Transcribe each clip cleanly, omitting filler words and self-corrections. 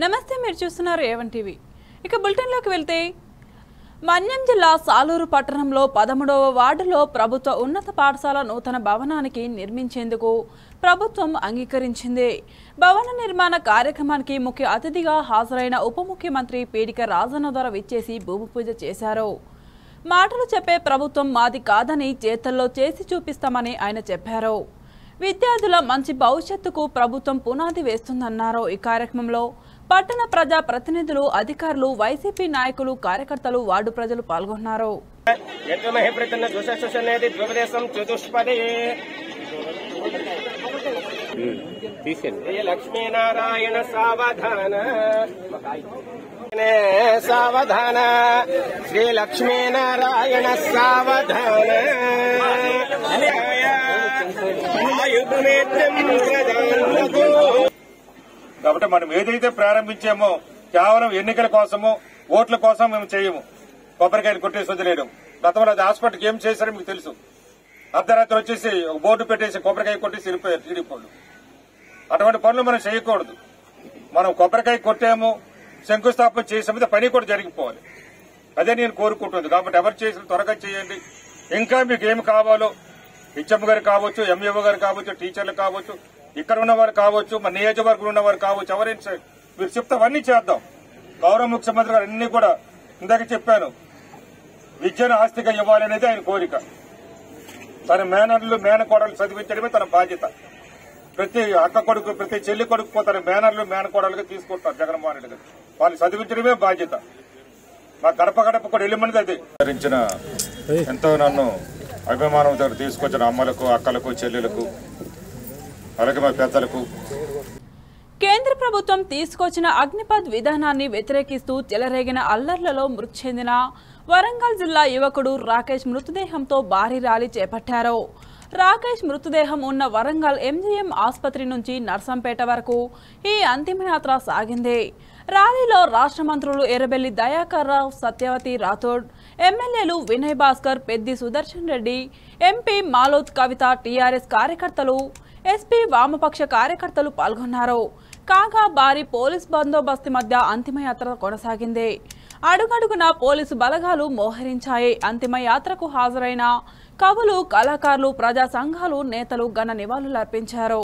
నమస్తే, మీరు చూస్తున్నారు ఏవన్ టీవీ. ఇక బులెటిన్లోకి వెళ్తే, మన్యం జిల్లా సాలూరు పట్టణంలో 13వ వార్డులో ప్రభుత్వ ఉన్నత పాఠశాల నూతన భవనానికి నిర్మించేందుకు ప్రభుత్వం అంగీకరించింది. భవన నిర్మాణ కార్యక్రమానికి ముఖ్య అతిథిగా హాజరైన ఉప ముఖ్యమంత్రి పీడిక రాజన్న ద్వారా విచ్చేసి భూమి పూజ చేశారు. మాటలు చెప్పే ప్రభుత్వం మాది కాదని చేతల్లో చేసి చూపిస్తామని ఆయన చెప్పారు. విద్యార్థుల మంచి భవిష్యత్తుకు ప్రభుత్వం పునాది వేస్తుందన్నారు. ఈ కార్యక్రమంలో పట్టణ ప్రజా ప్రతినిధులు, అధికారులు, వైసీపీ నాయకులు, కార్యకర్తలు, వార్డు ప్రజలు పాల్గొన్నారు. లక్ష్మీనారాయణ సావధాన సావధాన శ్రీ లక్ష్మీనారాయణ సావధాన కాబట్టి మనం ఏదైతే ప్రారంభించామో కేవలం ఎన్నికల కోసమో ఓట్ల కోసం మేము చేయము. కొబ్బరికాయలు కొట్టేసి వదిలేయడం. గతంలో అది హాస్పిటల్కి ఏం చేశారో మీకు తెలుసు. అర్ధరాత్రి వచ్చేసి ఒక బోర్డు పెట్టేసి కొబ్బరికాయ కొట్టేసి వెళ్ళిపోయారు టీడీపీ వాళ్ళు. అటువంటి పనులు మనం చేయకూడదు. మనం కొబ్బరికాయ కొట్టాము, శంకుస్థాపన చేసే పని కూడా జరిగిపోవాలి. అదే నేను కోరుకుంటుంది. కాబట్టి ఎవరు చేసిన త్వరగా చేయండి. ఇంకా మీకు ఏమి కావాలో హెచ్ఎం గారు కావచ్చు, ఎంఏఓ గారు కావచ్చు, టీచర్లు కావచ్చు, ఇక్కడ ఉన్నవారు కావచ్చు, మన నియోజకవర్గంలో ఉన్నవారు కావచ్చు, ఎవరైనా మీరు చెప్తే అవన్నీ చేద్దాం. గౌరవ ముఖ్యమంత్రి గారు అన్ని కూడా ఇందాక చెప్పాను, విద్యను ఆస్తిగా ఇవ్వాలనేది ఆయన కోరిక. తన మేనర్లు మేనకోడలు చదివించడమే తన బాధ్యత. ప్రతి అక్క కొడుకు, ప్రతి చెల్లి కొడుకు తన మేనర్లు మేనకోడలుగా తీసుకుంటారు జగన్మోహన్ రెడ్డి గారు. వాళ్ళు చదివించడమే బాధ్యత. మా గడప గడప కూడా వెళ్ళమన్నది అది. ఎంతో నన్ను అభిమానంతో తీసుకొచ్చిన అమ్మలకు, అక్కలకు, చెల్లెలకు, అలాగే మా పెద్దలకు. కేంద్ర ప్రభుత్వం తీసుకొచ్చిన అగ్నిపథ్ విధానాన్ని వ్యతిరేకిస్తూ చెలరేగిన అల్లర్లలో మృతి చెందిన వరంగల్ జిల్లా యువకుడు రాకేష్ మృతదేహంతో భారీ ర్యాలీ చేపట్టారు. రాకేష్ మృతదేహం ఉన్న వరంగల్ ఎంజీఎం ఆసుపత్రి నుంచి నర్సంపేట వరకు ఈ అంతిమయాత్ర సాగింది. ర్యాలీలో రాష్ట్ర మంత్రులు ఎర్రబెల్లి దయాకర్ రావు, సత్యవతి రాథోడ్, ఎమ్మెల్యేలు వినయ్ భాస్కర్, పెద్ది సుదర్శన్ రెడ్డి, ఎంపీ మాలోత్ కవిత, టీఆర్ఎస్ కార్యకర్తలు, ఎస్పీ వామపక్ష కార్యకర్తలు పాల్గొన్నారు. కాగా భారీ పోలీస్ బందోబస్తు మధ్య అంతిమయాత్ర కొనసాగింది. అడుగడుగున పోలీసు బలగాలు మోహరించాయి. అంతిమయాత్రకు హాజరైన కవులు, కళాకారులు, ప్రజా సంఘాలు నేతలు ఘన నివాళులర్పించారు.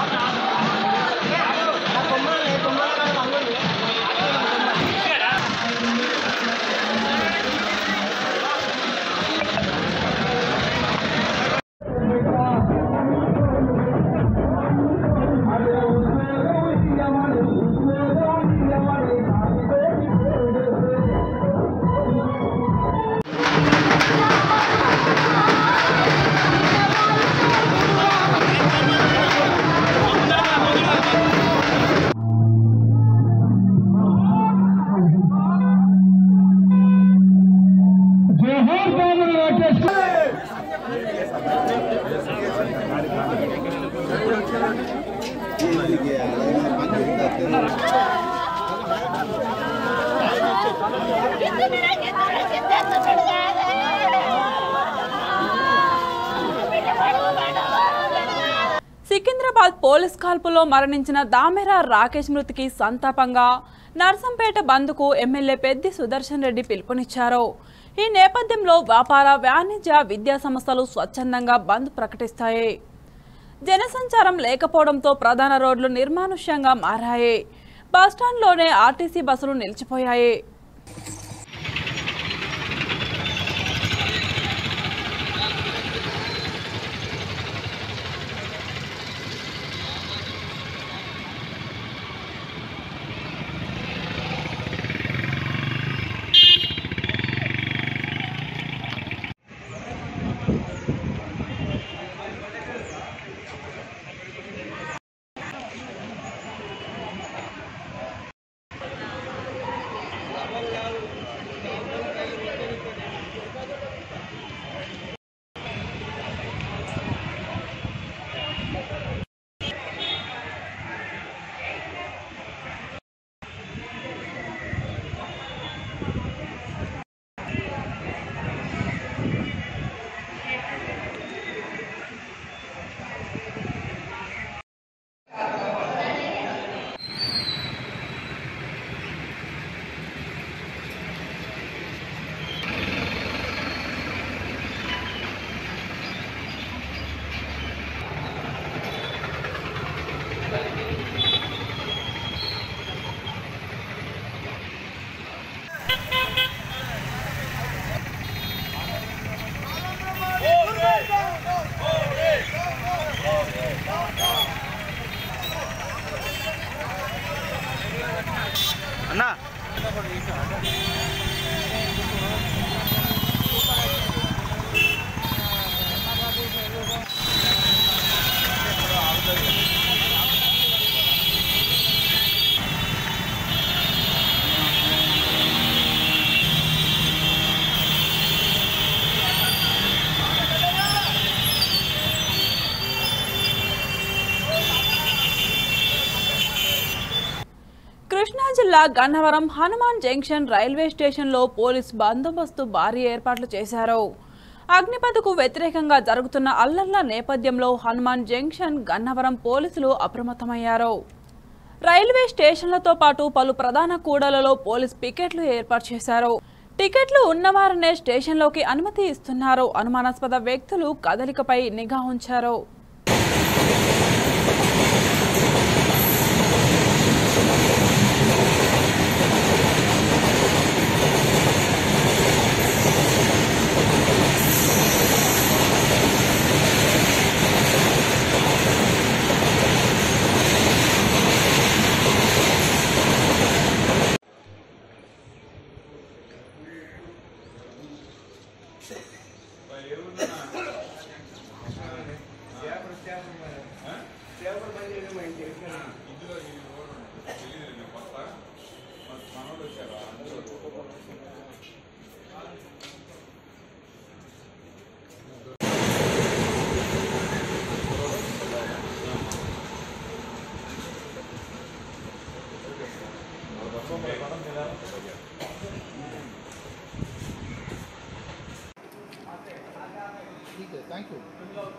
సికింద్రాబాద్ పోలీస్ కాల్పులో మరణించిన దామెర రాకేష్ మృతికి సంతాపంగా నర్సంపేట బంద్కు ఎమ్మెల్యే పెద్ది సుదర్శన్ రెడ్డి పిలుపునిచ్చారు. ఈ నేపథ్యంలో వ్యాపార, వాణిజ్య, విద్యా సంస్థలు స్వచ్ఛందంగా బంద్ ప్రకటిస్తాయి. జనసంచారం లేకపోవడంతో ప్రధాన రోడ్లు నిర్మానుష్యంగా మారాయి. బస్టాండ్లోనే ఆర్టీసీ బస్సులు నిలిచిపోయాయి. కృష్ణా జిల్లా గన్నవరం హనుమాన్ జంక్షన్ రైల్వే స్టేషన్లో పోలీస్ బందోబస్తు భారీ ఏర్పాట్లు చేశారు. అగ్నిపథకు వ్యతిరేకంగా జరుగుతున్న అల్లర్ల నేపథ్యంలో హనుమాన్ జంక్షన్ గన్నవరం పోలీసులు అప్రమత్తమయ్యారు. రైల్వే స్టేషన్లతో పాటు పలు ప్రధాన కూడలలో పోలీస్ పికెట్లు ఏర్పాటు చేశారు. టికెట్లు ఉన్నవారనే స్టేషన్లోకి అనుమతి ఇస్తున్నారు. అనుమానాస్పద వ్యక్తులు కదలికపై నిఘా ఉంచారు. Thank you.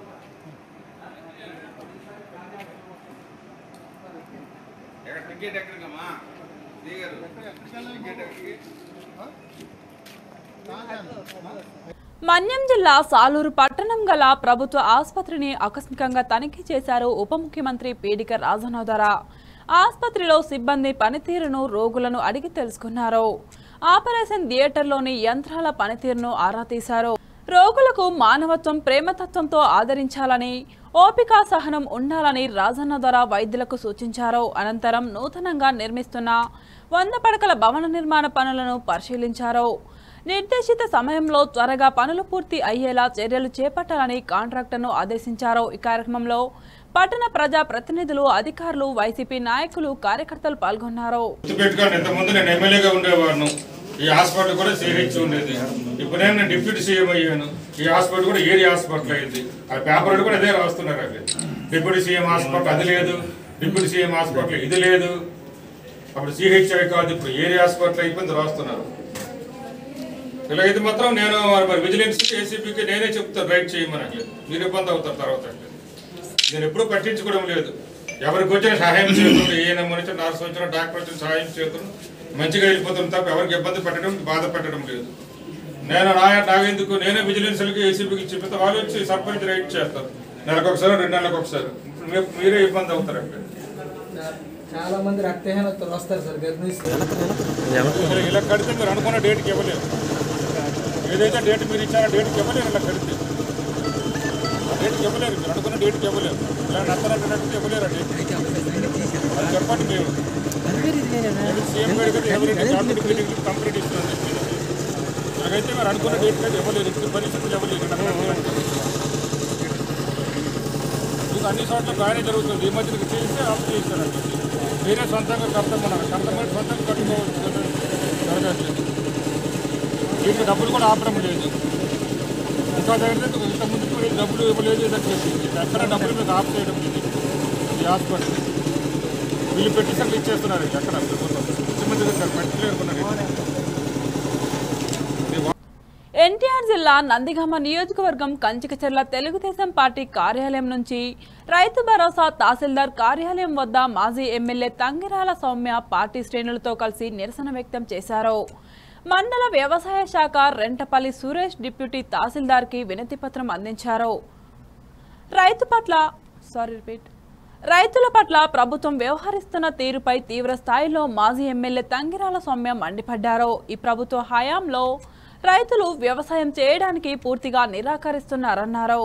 మన్యం జిల్లా సాలూరు పట్టణం గల ప్రభుత్వ ఆసుపత్రిని ఆకస్మికంగా తనిఖీ చేశారు ఉప ముఖ్యమంత్రి పీడిక రాజనోదర. ఆసుపత్రిలో సిబ్బంది పనితీరును రోగులను అడిగి తెలుసుకున్నారు. ఆపరేషన్ థియేటర్లోని యంత్రాల పనితీరును ఆరా తీశారు. రోగులకు మానవత్వం ప్రేమతత్వంతో ఆదరించాలని, ఓపిక సహనం ఉండాలని రాజన్నోదర వైద్యులకు సూచించారు. అనంతరం నూతనంగా నిర్మిస్తున్న 100 పడకల భవన నిర్మాణ పనులను పరిశీలించారు. నిర్దేశిత సమయంలో త్వరగా పనులు పూర్తి అయ్యేలా చర్యలు చేపట్టాలని కాంట్రాక్టర్ను ఆదేశించారు. ఈ కార్యక్రమంలో పట్టణ ప్రజా ప్రతినిధులు, అధికారులు, వైసీపీ నాయకులు, కార్యకర్తలు పాల్గొన్నారు. ఈ హాస్పిటల్ కూడా సిహెచ్ ఉండేది. ఇప్పుడు నేను డిప్యూటీ సీఎం అయ్యాను. ఈ హాస్పిటల్ కూడా ఏరియా హాస్పిటల్ అయింది. ఆ పేపర్ కూడా అదే రాస్తున్నారు. అది డిప్యూటీ సీఎం హాస్పిటల్ అది లేదు, డిప్యూటీ సీఎం హాస్పిటల్ ఇది లేదు, అప్పుడు సిహెచ్ కాదు, ఇప్పుడు ఏరియా హాస్పిటల్ అయిపోయింది రాస్తున్నారు. ఇలాగైతే మాత్రం నేను విజిలెన్స్ ఏసీపీకి నేనే చెప్తాను రైట్ చేయమని. మీరు ఇబ్బంది అవుతారు తర్వాత. నేను ఎప్పుడూ పట్టించుకోవడం లేదు. ఎవరికి వచ్చిన సహాయం చేస్తుంది, ఏ నమ్మని నర్సు వచ్చిన డాక్టర్ వచ్చిన సహాయం చేస్తున్నాను, మంచిగా వెళ్ళిపోతుంది తప్ప ఎవరికి ఇబ్బంది పెట్టడం బాధ పెట్టడం లేదు. నేను నాకెందుకు నేనే విజిలెన్స్కి ఏసీబీకి చెప్పితే వాళ్ళు వచ్చి సర్పంచ్ రైట్ చేస్తారు. నెలకొకసారి 2 నెలలకు ఒకసారి. మీరే ఇబ్బంది అవుతారు. అక్కడ చాలా మంది రక్తహీనతలు వస్తారు సార్. ఇలా కడితే మీరు అనుకున్న డేట్కి ఇవ్వలేరు. ఏదైతే డేట్ మీరు ఇచ్చారో డేట్కి ఇవ్వలేరు. ఇలా కడితే డేట్కి ఇవ్వలేరు. మీరు అనుకున్న డేట్కి ఇవ్వలేరు. ఇలా నత్తనట్టు ఇవ్వలేరు. ఆ డేట్ అది చెప్పండి. మేము సీఎం గారికి కంప్లీట్ ఇస్తుంది. ఇలాగైతే మీరు అనుకున్న డేట్ కాదు ఇవ్వలేదు. ఇప్పుడు పరిస్థితులు ఇవ్వలేదు. మీకు అన్ని చోట్ల బాగానే జరుగుతుంది. ఈ మధ్యకి చేస్తే ఆఫ్ చేస్తారండి. మీరే సొంతంగా కడతామన్నారు. కడతామని సొంతంగా కట్టుకోవచ్చు కదా, జరగట్లేదు. వీటికి డబ్బులు కూడా ఆపడం లేదు. ఇంకా దగ్గర ఇంతకుముందు కూడా డబ్బులు ఇవ్వలేదు. ఎక్కడ డబ్బులు మీకు ఆఫ్ చేయడం లేదు. ఈ హాస్పిటల్ వీళ్ళు పెట్టేసరికి ఇచ్చేస్తున్నారు. ఎక్కడ ముఖ్యమంత్రి గారు పెట్టలేరుకున్నారు. ఎన్టీఆర్ జిల్లా నందిగామ నియోజకవర్గం కంచికచర్ల తెలుగుదేశం పార్టీ కార్యాలయం నుంచి రైతు భరోసా తహసీల్దార్ కార్యాలయం వద్ద మాజీ ఎమ్మెల్యే తంగిరాల సౌమ్య పార్టీ శ్రేణులతో కలిసి నిరసన వ్యక్తం చేశారు. మండల వ్యవసాయ శాఖ రెంటపల్లి సురేష్ డిప్యూటీ తహసీల్దార్కి వినతి పత్రం అందించారు. రైతుల పట్ల ప్రభుత్వం వ్యవహరిస్తున్న తీరుపై తీవ్ర స్థాయిలో మాజీ ఎమ్మెల్యే తంగిరాల సౌమ్య మండిపడ్డారు. ఈ ప్రభుత్వ హయాంలో రైతులు వ్యవసాయం చేయడానికి పూర్తిగా నిరాకరిస్తున్నారన్నారు.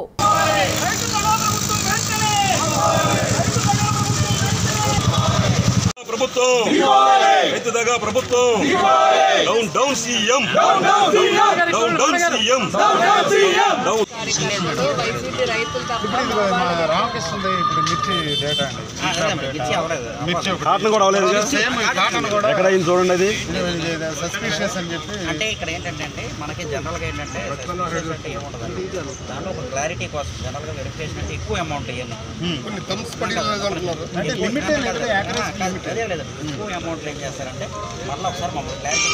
కార్యకర్తలు వైసీపీ రైతులు తప్ప రామకృష్ణ ఇప్పుడు మిర్చి డేటా అండి చూడండి అది సస్పిషియస్ అని చెప్పి అంటే ఇక్కడ ఏంటంటే మనకి జనరల్గా ఏంటంటే దాంట్లో ఒక క్లారిటీ కోసం జనరల్గా వెరిఫికేషన్ అంటే ఎక్కువ అమౌంట్ ఇవ్వండి ఎక్కువ అమౌంట్లు ఏం చేస్తారంటే మళ్ళీ ఒకసారి మమ్మల్ని క్లారిటీ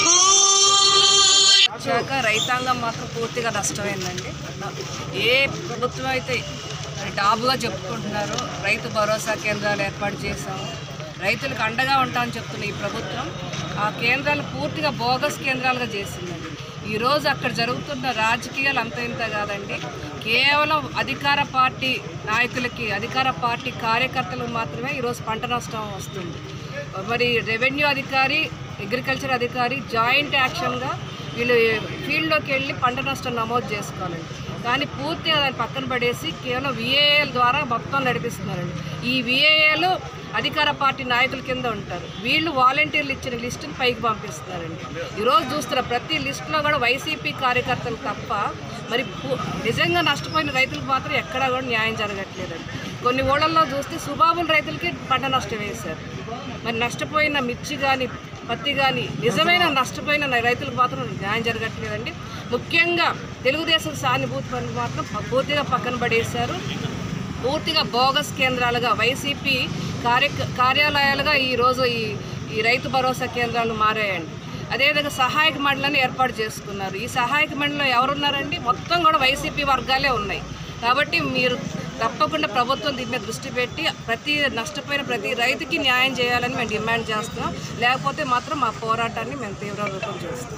వచ్చాక రైతాంగం మాత్రం పూర్తిగా నష్టమైందండి. ఏ ప్రభుత్వం అయితే డాబుగా చెప్పుకుంటున్నారో రైతు భరోసా కేంద్రాలు ఏర్పాటు చేశాము, రైతులకు అండగా ఉంటామని చెప్తున్న ఈ ప్రభుత్వం ఆ కేంద్రాలు పూర్తిగా బోగస్ కేంద్రాలుగా చేసిందండి. ఈరోజు అక్కడ జరుగుతున్న రాజకీయాలు అంత ఇంత కాదండి, కేవలం అధికార పార్టీ నాయకులకి అధికార పార్టీ కార్యకర్తలకు మాత్రమే ఈరోజు పంట నష్టం వస్తుంది. మరి రెవెన్యూ అధికారి అగ్రికల్చర్ అధికారి జాయింట్ యాక్షన్గా వీళ్ళు ఫీల్డ్లోకి వెళ్ళి పంట నష్టం నమోదు చేసుకోవాలండి. కానీ పూర్తిగా దాన్ని పక్కన పడేసి కేవలం విఏఏల ద్వారా మొత్తం నడిపిస్తున్నారండి. ఈ విఏఏలు అధికార పార్టీ నాయకుల కింద ఉంటారు, వీళ్ళు వాలంటీర్లు ఇచ్చిన లిస్టుని పైకి పంపిస్తున్నారండి. ఈరోజు చూస్తున్న ప్రతి లిస్టులో కూడా వైసీపీ కార్యకర్తలు తప్ప మరి నిజంగా నష్టపోయిన రైతులకు మాత్రం ఎక్కడా కూడా న్యాయం జరగట్లేదండి. కొన్ని ఊళ్ళల్లో చూస్తే సుబాబుల రైతులకి పంట నష్టం వేశారు, మరి నష్టపోయిన మిర్చి కానీ పత్తి కానీ నిజమైన నష్టపోయిన రైతులకు మాత్రం న్యాయం జరగట్లేదండి. ముఖ్యంగా తెలుగుదేశం సానుభూతి పనులు మాత్రం పూర్తిగా పక్కన పడేశారు. పూర్తిగా బోగస్ కేంద్రాలుగా వైసీపీ కార్యాలయాలుగా ఈరోజు ఈ రైతు భరోసా కేంద్రాలు మారాయండి. అదేవిధంగా సహాయక మండలిని ఏర్పాటు చేసుకున్నారు. ఈ సహాయక మండలిలో ఎవరున్నారండి? మొత్తం కూడా వైసీపీ వర్గాలే ఉన్నాయి. కాబట్టి మీరు తప్పకుండా ప్రభుత్వం దీని మీద దృష్టి పెట్టి నష్టపోయిన ప్రతి రైతుకి న్యాయం చేయాలని మేము డిమాండ్ చేస్తున్నాం. లేకపోతే మాత్రం మా పోరాటాన్ని మేము తీవ్ర రూపం చేస్తాం.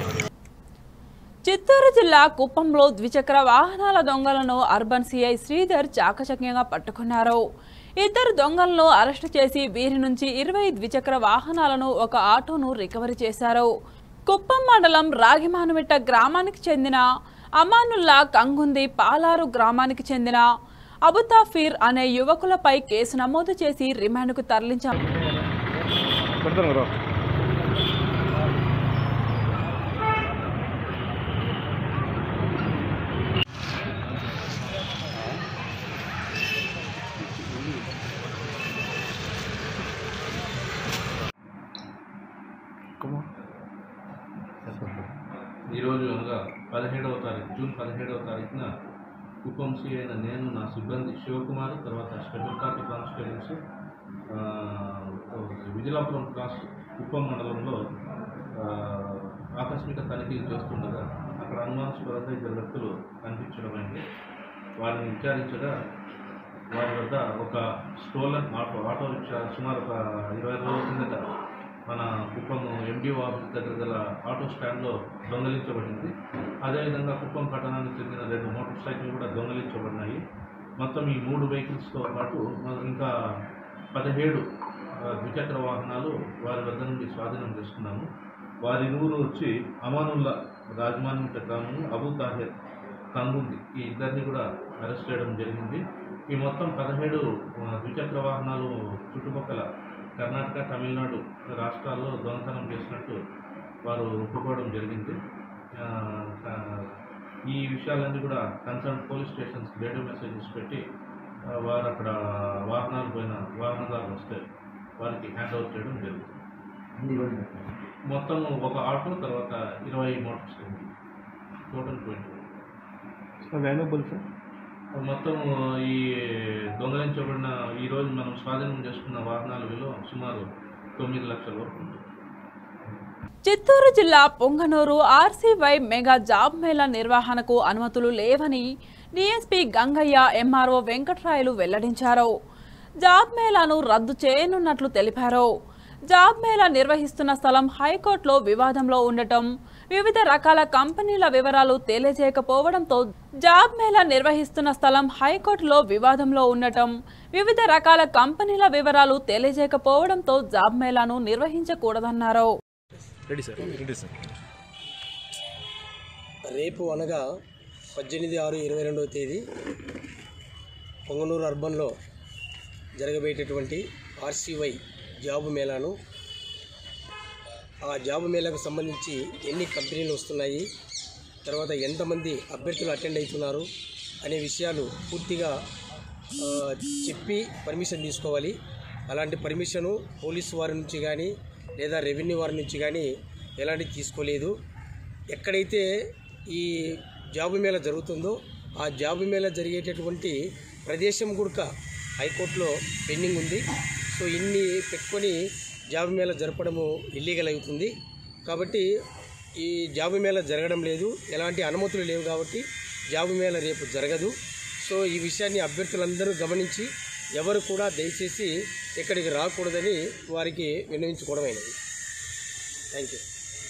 చిత్తూరు జిల్లా కుప్పంలో ద్విచక్ర వాహనాల దొంగలను అర్బన్ సిఐ శ్రీధర్ చాకచక్యంగా పట్టుకున్నారు. ఇద్దరు దొంగలను అరెస్టు చేసి వీరి నుంచి 20 ద్విచక్ర వాహనాలను ఒక ఆటోను రికవరీ చేశారు. కుప్పం మండలం రాగిమానుమిట్ట గ్రామానికి చెందిన అమానుల్లా, కంగుంది పాలారు గ్రామానికి చెందిన అబుతాఫీర్ అనే యువకులపై కేసు నమోదు చేసి రిమాండ్కు తరలించారు. ఈరోజు అనగా 17వ తారీఖు జూన్ 17వ తారీఖున కుప్పం సిఐ అయిన నేను, నా సిబ్బంది శివకుమార్, తర్వాత special party constables Vijilapuram cross Kuppam మండలంలో ఆకస్మిక తనిఖీలు చేస్తుండగా అక్కడ అనుమానాస్పదంగా 2 వ్యక్తులు కనిపించడమైంది. వారిని విచారించగా వారి వద్ద ఒక స్టోలన్ ఆటో రిక్షా సుమారు ఒక 20 రోజుల కిందట మన కుప్పం ఎండిఓ ఆఫీస్ దగ్గర గల ఆటో స్టాండ్లో దొంగలించబడింది. అదేవిధంగా కుప్పం పట్టణానికి చెందిన 2 మోటార్ సైకిల్ కూడా దొంగలించబడినాయి. మొత్తం ఈ 3 వెహికల్స్తో పాటు ఇంకా 17 ద్విచక్ర వాహనాలు వారి వద్ద నుండి స్వాధీనం చేసుకున్నాము. వారి ఊరు వచ్చి అమానుల్లా రాజమాన్మిట్ట గ్రామము, అబూ తాహిర్ కంగుంది, ఈ ఇద్దరిని కూడా అరెస్ట్ చేయడం జరిగింది. ఈ మొత్తం 17 ద్విచక్ర వాహనాలు చుట్టుపక్కల కర్ణాటక, తమిళనాడు రాష్ట్రాల్లో దొంగతనం చేసినట్టు వారు ఒప్పుకోవడం జరిగింది. ఈ విషయాలన్నీ కూడా concern police stations radio messages పెట్టి వారు అక్కడ వాహనాలు పోయిన వాహనదారులు వస్తే వారికి హ్యాండ్ ఓవర్ చేయడం జరిగింది. మొత్తం ఒక ఆటో, తర్వాత 20 మోటార్ సైకిల్, టోటల్ 20. మొత్తం ఈ దొంగలించబడిన ఈరోజు మనం స్వాధీనం చేసుకున్న వాహనాల విలువ సుమారు 9 లక్షల వరకు ఉంటుంది. చిత్తూరు జిల్లా Punganur RCY mega job mela నిర్వహణకు అనుమతులు లేవని డీఎస్పీ గంగయ్య, ఎంఆర్ఓ వెంకట్రాయలు వెల్లడించారు. జాబ్ మేళాను రద్దు చేయనున్నట్లు తెలిపారు. జాబ్ మేళా నిర్వహిస్తున్న స్థలం హైకోర్టులో వివాదంలో ఉండటం, వివిధ రకాల కంపెనీల వివరాలు తెలియజేయకపోవడంతో జాబ్ మేళా నిర్వహిస్తున్న స్థలం హైకోర్టులో వివాదంలో ఉండటం, వివిధ రకాల కంపెనీల వివరాలు తెలియజేయకపోవడంతో జాబ్ మేళాను నిర్వహించకూడదన్నారు. రేపు అనగా 18/6/22వ తేదీ పొంగనూరు అర్బన్లో జరగబోయేటటువంటి ఆర్సీవై జాబు మేళాను, ఆ జాబు మేళాకు సంబంధించి ఎన్ని కంపెనీలు వస్తున్నాయి, తర్వాత ఎంతమంది అభ్యర్థులు అటెండ్ అవుతున్నారు, అనే విషయాలు పూర్తిగా చెప్పి పర్మిషన్ తీసుకోవాలి. అలాంటి పర్మిషను పోలీసు వారి నుంచి కానీ లేదా రెవెన్యూ వారి నుంచి కానీ ఎలాంటిది తీసుకోలేదు. ఎక్కడైతే ఈ జాబు మేళా జరుగుతుందో ఆ జాబు మేళా జరిగేటటువంటి ప్రదేశం కూడా హైకోర్టులో పెండింగ్ ఉంది. సో ఇన్ని పెట్టుకొని జాబు మేళా జరపడము ఇల్లీగల్ అవుతుంది. కాబట్టి ఈ జాబు మేళా జరగడం లేదు, ఎలాంటి అనుమతులు లేవు. కాబట్టి జాబు మేళా రేపు జరగదు. సో ఈ విషయాన్ని అభ్యర్థులందరూ గమనించి ఎవరు కూడా దయచేసి ఇక్కడికి రాకూడదని వారికి విన్నవించుకోవడమైనది. Thank you.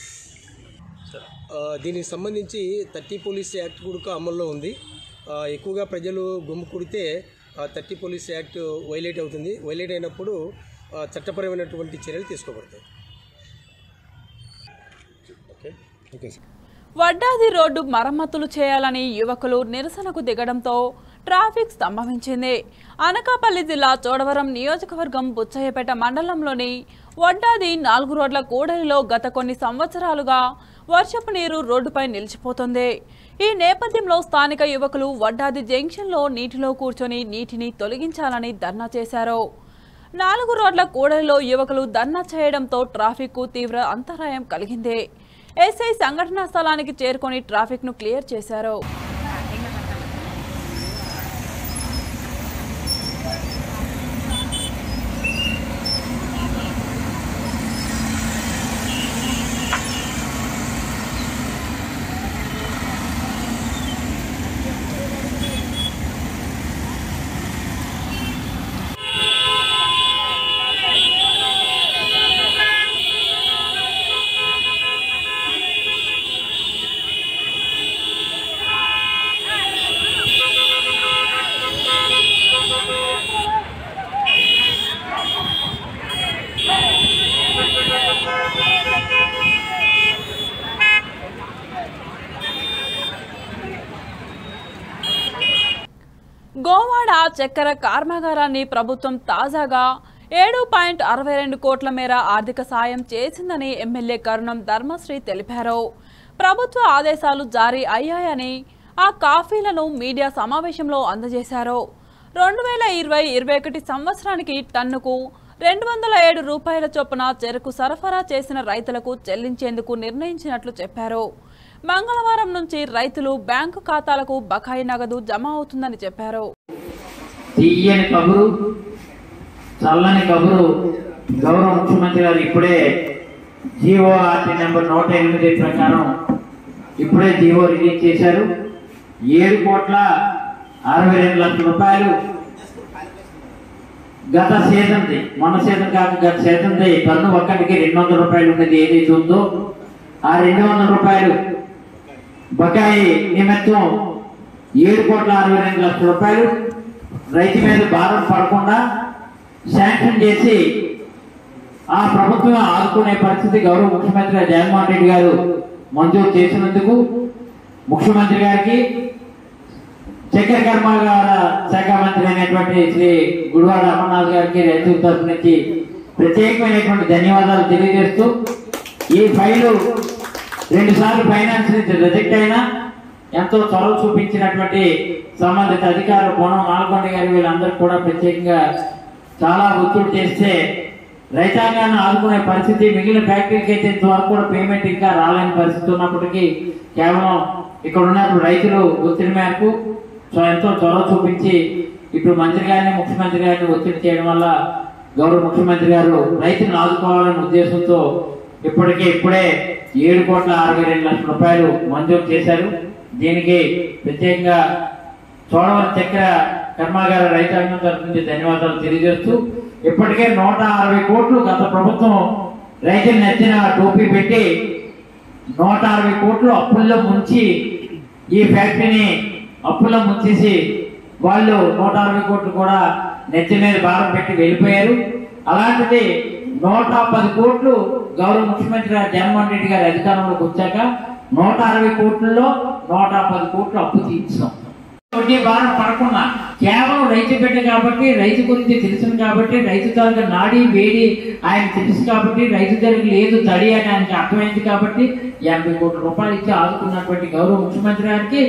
దీనికి సంబంధించి 30 పోలీస్ యాక్ట్ కూడా అమల్లో ఉంది. ఎక్కువగా ప్రజలు గుమ్ము కుడితే 30 పోలీస్ యాక్ట్ వైలేట్ అవుతుంది. వైలేట్ అయినప్పుడు చట్టపరమైనటువంటి చర్యలు తీసుకోబడతాయి. ఓకే. వడ్డాది రోడ్డు మరమ్మతులు చేయాలని యువకులు నిరసనకు దిగడంతో ట్రాఫిక్ స్తంభించింది. అనకాపల్లి జిల్లా చోడవరం నియోజకవర్గం బుచ్చయ్యపేట మండలంలోని వడ్డాది 4 రోడ్ల కూడలిలో గత కొన్ని సంవత్సరాలుగా వర్షపు నీరు రోడ్డుపై నిలిచిపోతుంది. ఈ నేపథ్యంలో స్థానిక యువకులు వడ్డాది జంక్షన్లో నీటిలో కూర్చొని నీటిని తొలగించాలని ధర్నా చేశారు. 4 రోడ్ల కూడలిలో యువకులు ధర్నా చేయడంతో ట్రాఫిక్కు తీవ్ర అంతరాయం కలిగింది. ఎస్ఐ సంఘటనా స్థలానికి చేరుకొని ట్రాఫిక్ ను క్లియర్ చేశారు. గోవాడ చక్కెర కర్మాగారాన్ని ప్రభుత్వం తాజాగా 7.62 కోట్ల మేర ఆర్థిక సాయం చేసిందని ఎమ్మెల్యే కరుణం ధర్మశ్రీ తెలిపారు. ప్రభుత్వ ఆదేశాలు జారీ అయ్యాయని ఆ కాఫీలను మీడియా సమావేశంలో అందజేశారు. 2020-21 సంవత్సరానికి టన్నుకు 207 రూపాయల చొప్పున చెరకు సరఫరా చేసిన రైతులకు చెల్లించేందుకు నిర్ణయించినట్లు చెప్పారు. మంగళవారం నుంచి రైతులు బ్యాంకు ఖాతాలకు బకాయి నగదు జమ అవుతుందని చెప్పారు. తీయని కబురు, చల్లని కబురు. గౌరవ ముఖ్యమంత్రి గారు ఇప్పుడే జీఓఆర్టీ నెంబర్ 108 ప్రకారం ఇప్పుడే జీవో రిలీజ్ చేశారు. 7,62,00,000 రూపాయలు గత సీజన్ది, మొన్న సీజన్ కాక గత సీజన్ది టన్ను ఒక్కటికి 200 రూపాయలు ఉన్నది ఏదైతే ఉందో ఆ 200 రూపాయలు బకాయి నిమిత్తం 7,62,00,000 రూపాయలు రైతు మీద భారం పడకుండా శాంక్షన్ చేసి ఆ ప్రభుత్వం ఆదుకునే పరిస్థితి గౌరవ ముఖ్యమంత్రి జగన్మోహన్ రెడ్డి గారు మంజూరు చేసినందుకు ముఖ్యమంత్రి గారికి, చక్కెర కర్మాగార శాఖ మంత్రి అయినటువంటి శ్రీ గుడివాడ అమర్నాథ్ గారికి రైతుల తరఫు నుంచి ప్రత్యేకమైనటువంటి ధన్యవాదాలు తెలియజేస్తూ, ఈ ఫైలు 2 సార్లు ఫైనాన్స్ నుంచి రిజెక్ట్ అయినా ఎంతో చొరవ చూపించినటువంటి సంబంధిత అధికారులు కోనం నాల్కొండ గారి వీళ్ళందరూ కూడా ప్రత్యేకంగా చాలా ఒత్తిడి చేస్తే రైతాంగాన్ని ఆదుకునే పరిస్థితి, మిగిలిన ఫ్యాక్టరీకి అయితే ఇంతవరకు కూడా పేమెంట్ ఇంకా రాలేని పరిస్థితి ఉన్నప్పటికీ కేవలం ఇక్కడ ఉన్నప్పుడు రైతులు ఒత్తిడి మేరకు ఎంతో చొరవ చూపించి ఇప్పుడు మంత్రి గారిని, ముఖ్యమంత్రి గారిని ఒత్తిడి చేయడం వల్ల గౌరవ ముఖ్యమంత్రి గారు రైతులను ఆదుకోవాలనే ఉద్దేశంతో ఇప్పుడే 7,62,00,000 రూపాయలు మంజూరు చేశారు. దీనికి ప్రత్యేకంగా చోడవరం చక్కెర కర్మాగార రైతాంగం తరఫు నుంచి ధన్యవాదాలు తెలియజేస్తూ, ఇప్పటికే 160 కోట్లు గత ప్రభుత్వం రైతులు నచ్చిన టోపీ పెట్టి 160 కోట్లు అప్పుల్లో ముంచి ఈ ఫ్యాక్టరీని అప్పుల్లో ముంచేసి వాళ్ళు 160 కోట్లు కూడా నెత్తి మీద భారం పెట్టి వెళ్ళిపోయారు. అలాంటిది 110 కోట్లు గౌరవ ముఖ్యమంత్రి జగన్మోహన్ రెడ్డి గారి అధికారంలోకి వచ్చాక 160 కోట్లలో 110 కోట్లు అప్పు తీర్చాం. వడ్డీ భారం పడకుండా కేవలం రైతు బిడ్డ కాబట్టి, రైతు గురించి తెలుసును కాబట్టి, రైతు తాలూకా నాడి వేడి ఆయన తెలుసు కాబట్టి, రైతు దగ్గర లేదు తడి అని ఆయనకి అర్థమైంది కాబట్టి 80 కోట్ల రూపాయలు ఇచ్చి ఆదుకున్నటువంటి గౌరవ ముఖ్యమంత్రి గారికి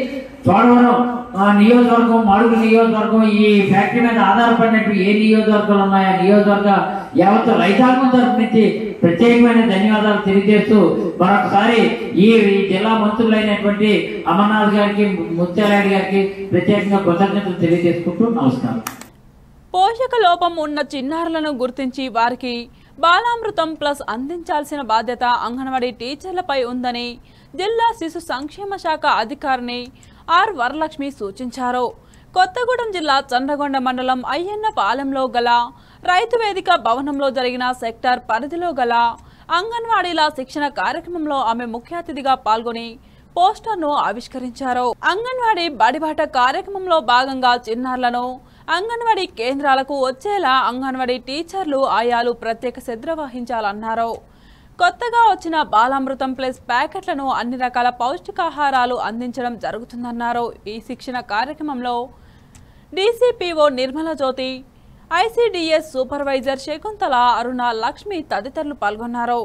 చోడవరం నియోజకవర్గం, మడుగు నియోజకవర్గం ఈ ఫ్యాక్టరీ మీద ఆధారపడినట్టు ఏ నియోజకవర్గాలు ఉన్నాయో ఆ నియోజకవర్గ యావత్ రైతాంగం తరఫు నుంచి ప్రత్యేకమైన ధన్యవాదాలు తెలియజేస్తూ మరొకసారి ఈ జిల్లా మంత్రులైనటువంటి అమర్నాథ్ గారికి, ముత్యాలరెడ్డి గారికి ప్రత్యేకంగా కృతజ్ఞతలు తెలియజేసుకుంటూ నమస్కారం. పోషక లోపం ఉన్న చిన్నారులను గుర్తించి వారికి బాలామృతం ప్లస్ అందించాల్సిన బాధ్యత అంగన్వాడీ టీచర్లపై ఉందని జిల్లా శిశు సంక్షేమ శాఖ అధికారిని ఆర్ వరలక్ష్మి సూచించారు. కొత్తగూడెం జిల్లా చంద్రగొండ మండలం అయ్యన్నపాలెంలో గల రైతు వేదిక భవనంలో జరిగిన సెక్టార్ పరిధిలో గల అంగన్వాడీల శిక్షణ కార్యక్రమంలో ఆమె ముఖ్య అతిథిగా పాల్గొని పోస్టర్ను ఆవిష్కరించారు. అంగన్వాడీ బడిబాట కార్యక్రమంలో భాగంగా చిన్నారులను అంగన్వాడీ కేంద్రాలకు వచ్చేలా అంగన్వాడీ టీచర్లు, ఆయాలు ప్రత్యేక శ్రద్ధ వహించాలన్నారు. కొత్తగా వచ్చిన బాలామృతం ప్లస్ ప్యాకెట్లను అన్ని రకాల పౌష్టికాహారాలు అందించడం జరుగుతుందన్నారు. ఈ శిక్షణ కార్యక్రమంలో DCPO Nirmala Jyothi, ICDS supervisor Shakuntala, Aruna, Lakshmi తదితరులు పాల్గొన్నారు.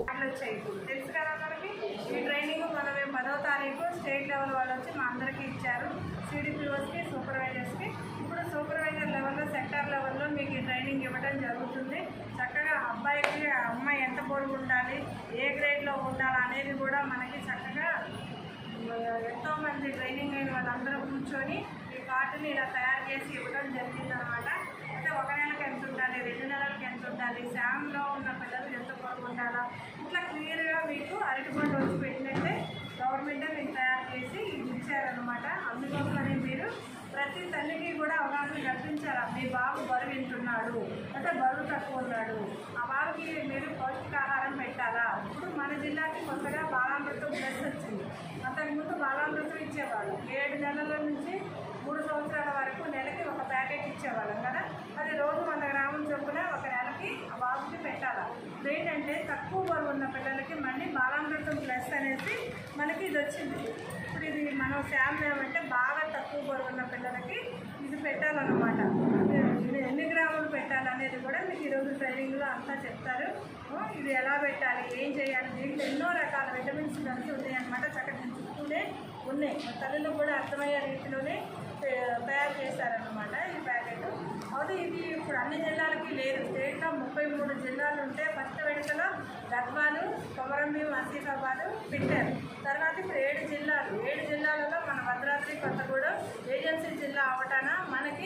చక్కగా అబ్బాయికి అమ్మాయి ఎంత పొడుగు ఉండాలి, ఏ గ్రేడ్లో ఉండాలి అనేది కూడా మనకి చక్కగా ఎంతోమంది ట్రైనింగ్ అయిన వాళ్ళందరూ కూర్చొని ఈ కార్డుని ఇలా తయారు చేసి ఇవ్వడం జరిగిందనమాట. అయితే 1 నెలకి ఎంత ఉండాలి, 2 నెలలకి ఎంత ఉండాలి, శామ్లో ఉన్న పిల్లలు ఎంత పొడుగు ఉండాలా, ఇట్లా క్లియర్గా మీకు అరటిపండు వచ్చి పెట్టినట్టే గవర్నమెంటే మీకు తయారు చేసి ఇచ్చారనమాట. అందుకోసమని మీరు ప్రతి తల్లికి కూడా అవగాహన కల్పించారా, మీ బాబు బరువు ఎంతున్నాడు అంటే బరువు తక్కువ ఉన్నాడు, ఆ బాబుకి మీరు పౌష్టికాహారం పెట్టాలా. ఇప్పుడు మన జిల్లాకి కొత్తగా బాలామృతం ప్లస్ వచ్చింది. అంతకుముందు బాలామృతం ఇచ్చేవాళ్ళు 7 నెలల నుంచి 3 సంవత్సరాల వరకు నెలకి 1 ప్యాకెట్ ఇచ్చేవాళ్ళం కదా. అది రోజు 100 గ్రాముల చొప్పున 1 నెలకి ఆ బాబుకి పెట్టాలా. ఏంటంటే తక్కువ బరువు ఉన్న పిల్లలకి మళ్ళీ బాలామృతం ప్లస్ అనేసి మనకి ఇది వచ్చింది. ఇప్పుడు ఇది మనం శాంపుల్ ఏమంటే బాగా తక్కువ బరువు ఉన్న పిల్లలకి ఇది పెట్టాలన్నమాట. ఎన్ని గ్రాములు పెట్టాలనేది కూడా మీకు ఈరోజు ట్రైనింగ్లో అంతా చెప్తారు. ఇది ఎలా పెట్టాలి, ఏం చేయాలి, దీంట్లో ఎన్నో రకాల విటమిన్స్ కలిసి ఉన్నాయి అన్నమాట. చక్కగా చుట్టూనే ఉన్నాయి, తల్లులకు కూడా అర్థమయ్యే రీతిలోనే తయారు చేశారన్నమాట ఈ ప్యాకెట్. అది ఇది ఇప్పుడు అన్ని జిల్లాలకి లేదు. స్టేట్లో 33 జిల్లాలు ఉంటే ఫస్ట్ విడతలో గద్వాలు, కొమరంభీం, ఆసిఫాబాద్ పెట్టారు. తర్వాత ఇప్పుడు 7 జిల్లాలలో మన భద్రాద్రి కొత్తగూడెం ఏజెన్సీ జిల్లా అవటాన మనకి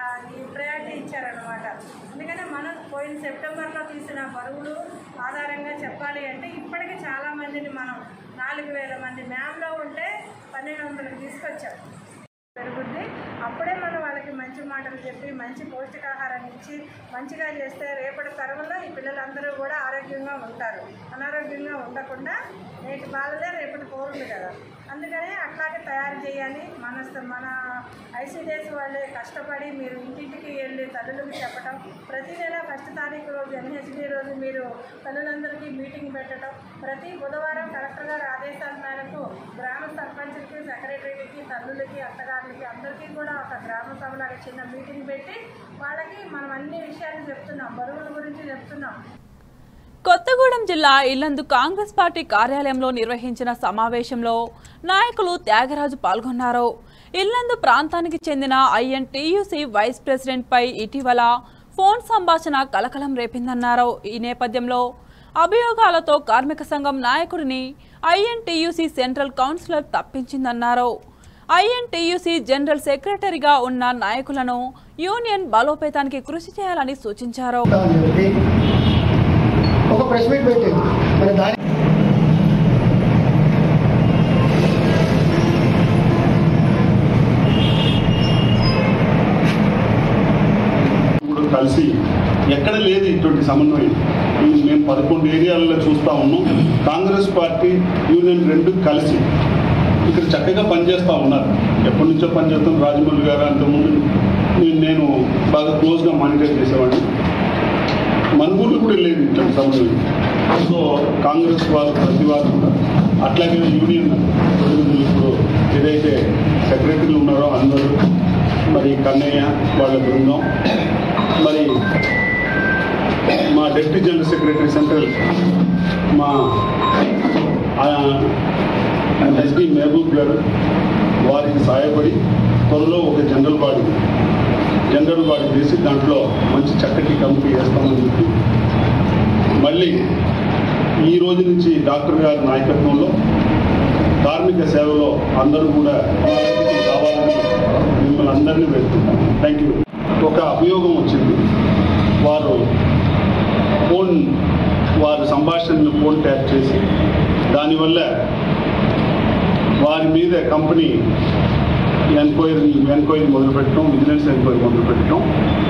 ఈ ప్రయారిటీ ఇచ్చారనమాట. అందుకనే మనం పోయిన సెప్టెంబర్లో తీసిన బరువులు ఆధారంగా చెప్పాలి అంటే ఇప్పటికీ చాలామందిని మనం 4000 మంది మ్యామ్లో ఉంటే 1200కి తీసుకొచ్చాం. పెరుగుద్ది. అప్పుడే మనం వాళ్ళకి మంచి మాటలు చెప్పి మంచి పౌష్టికాహారాన్ని ఇచ్చి మంచిగా చేస్తే రేపటి తరంలో ఈ పిల్లలందరూ కూడా ఆరోగ్యంగా ఉంటారు. అనారోగ్యంగా ఉండకుండా నేటి బాలలే రేపటి పౌరులు కదా. అందుకని అట్లాగే తయారు చేయాలి. మన ఐసీడీఎస్ వాళ్ళే కష్టపడి మీరు ఇంటింటికి వెళ్ళి తల్లులకు చెప్పడం, ప్రతి నెల 1వ తారీఖు రోజు ఎన్హెచ్డి రోజు మీరు తల్లులందరికీ మీటింగ్ పెట్టడం, ప్రతి బుధవారం కలెక్టర్ గారి ఆదేశాల మేరకు గ్రామ సర్పంచులకి, సెక్రటరీలకి, తల్లులకి, అత్తగారులకి అందరికీ కూడా ఒక గ్రామ సభలాగా చిన్న మీటింగ్ పెట్టి వాళ్ళకి మనం అన్ని విషయాలు చెప్తున్నాం, బరువుల గురించి చెప్తున్నాం. కొత్తగూడెం జిల్లా ఇల్లందు కాంగ్రెస్ పార్టీ కార్యాలయంలో నిర్వహించిన సమావేశంలో నాయకులు త్యాగరాజు పాల్గొన్నారు. ఇల్లందు ప్రాంతానికి చెందిన ఐఎన్టీయూసీ వైస్ ప్రెసిడెంట్ పై ఇటీవల ఫోన్ సంభాషణ కలకలం రేపిందన్నారు. ఈ నేపథ్యంలో అభియోగాలతో కార్మిక సంఘం నాయకుడిని ఐఎన్టీయూసీ సెంట్రల్ కౌన్సిలర్ తప్పించిందన్నారు. ఐఎన్టీయూసీ జనరల్ సెక్రటరీగా ఉన్న నాయకులను యూనియన్ బలోపేతానికి కృషి చేయాలని సూచించారు. ఒక ప్రెస్ మీట్ పెట్టింది. మరి దాని కలిసి ఎక్కడ లేదు ఇటువంటి సమన్వయం. మేము 11 ఏరియాలలో చూస్తూ ఉన్నాం. కాంగ్రెస్ పార్టీ యూనియన్ 2 కలిసి ఇక్కడ చక్కగా పనిచేస్తూ ఉన్నారు. ఎప్పటి నుంచో పనిచేస్తాం. రాజమౌళి గారు అంతకుముందు నేను బాగా క్లోజ్గా మానిటర్ చేసేవాడిని. మన ఊళ్ళో కూడా లేదు ఇటువంటి సమన్వయం. సో కాంగ్రెస్ వారు ప్రతి వారు కూడా అట్లాగే యూనియన్ ఇప్పుడు ఏదైతే సెక్రటరీలు ఉన్నారో అందరూ, మరి కన్నయ్య వాళ్ళ బృందం, మరి మా డిప్యూటీ జనరల్ సెక్రటరీ సెంట్రల్ మా ఎస్డి మహబూబ్ గారు, వారికి సహాయపడి త్వరలో ఒక జనరల్ బాడీ వేసి దాంట్లో మంచి చక్కటి కమిటీ వేస్తామని చెప్పి మళ్ళీ ఈ రోజు నుంచి డాక్టర్ గారి నాయకత్వంలో కార్మిక సేవలో అందరూ కూడా కావాలని మిమ్మల్ని అందరినీ వేడుకుంటాను. Thank you. ఒక అభియోగం వచ్చింది. వారు సంభాషణను ఫోన్ ట్యాప్ చేసి దానివల్ల వారి మీద కంపెనీ ఎంక్వైరీ మొదలుపెట్టడం, విజిలెన్స్ ఎంక్వైరీ మొదలుపెట్టడం.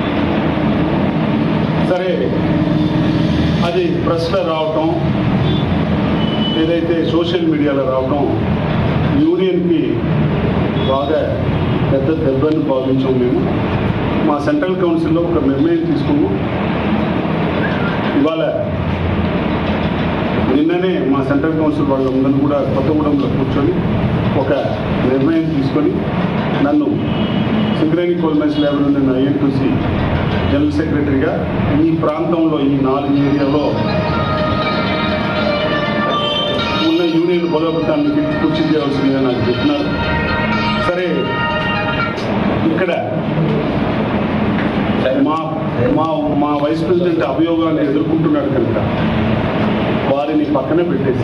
సరే, అది ప్రెస్లో రావటం, ఏదైతే సోషల్ మీడియాలో రావటం యూనియన్కి బాగా పెద్ద దెబ్బని భావించాం. మేము మా సెంట్రల్ కౌన్సిల్లో ఒక నిర్ణయం తీసుకున్నాం. ఇవాళ నిన్ననే మా సెంట్రల్ కౌన్సిల్ వాళ్ళందరూ కూడా కొత్తగూడెంలో కూర్చొని ఒక నిర్ణయం తీసుకొని నన్ను సింగరేణి కోల్ మైన్స్ లేబర్ నుండి ఐఎన్టీసీ జనరల్ సెక్రటరీగా ఈ ప్రాంతంలో ఈ 4 ఏరియాలో ఉన్న యూనియన్ బలోపేతానికి కృషి చేయవలసిందిగా నాకు చెప్పినారు. సరే, ఇక్కడ మా వైస్ ప్రెసిడెంట్ అభియోగాన్ని ఎదుర్కొంటున్నాడు కనుక వారిని పక్కన పెట్టేసి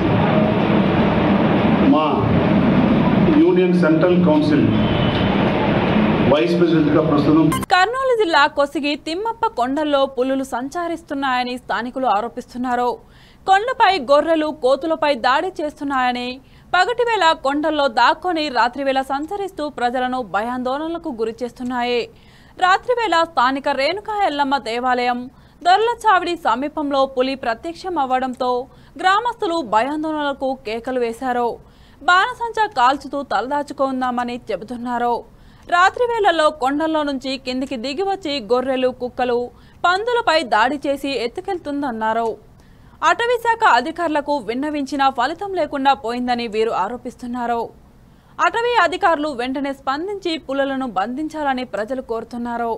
మా యూనియన్ సెంట్రల్ కౌన్సిల్ వైస్ ప్రెసిడెంట్గా ప్రస్తుతం కర్నూలు జిల్లా కొసిగి తిమ్మప్ప కొండల్లో పులులు సంచరిస్తున్నాయని స్థానికులు ఆరోపిస్తున్నారు. కొండపై గొర్రెలు, కోతులపై దాడి చేస్తున్నాయని, పగటివేళ కొండల్లో దాక్కొని రాత్రివేళ సంచరిస్తూ ప్రజలను భయాందోళనలకు గురిచేస్తున్నాయి. రాత్రివేళ స్థానిక రేణుకా ఎల్లమ్మ దేవాలయం, దొర్లచావిడి సమీపంలో పులి ప్రత్యక్షం అవ్వడంతో గ్రామస్తులు భయాందోళనలకు కేకలు వేశారు. బాణసంచా కాల్చుతూ తలదాచుకుందామని చెబుతున్నారు. రాత్రివేళల్లో కొండల్లో నుంచి కిందికి దిగివచ్చి గొర్రెలు, కుక్కలు, పందులపై దాడి చేసి ఎత్తుకెళ్తుందన్నారు. అటవీశాఖ అధికారులకు విన్నవించినా ఫలితం లేకుండా పోయిందని వీరు ఆరోపిస్తున్నారు. అటవీ అధికారులు వెంటనే స్పందించి పులులను బంధించాలని ప్రజలు కోరుతున్నారు.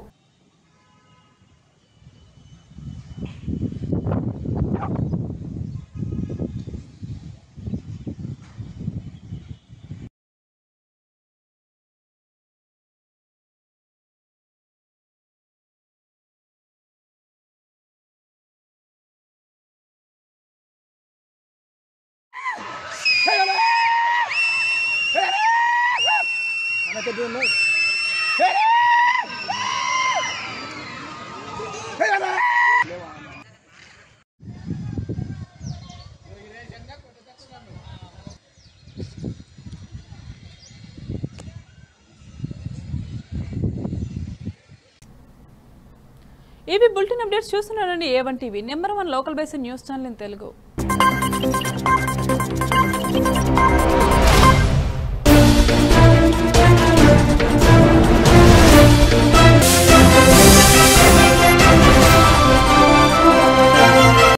ఇవి బులెటిన్ అప్డేట్స్ చూస్తున్నారండి. A1 TV number 1 local based news channel in Telugu.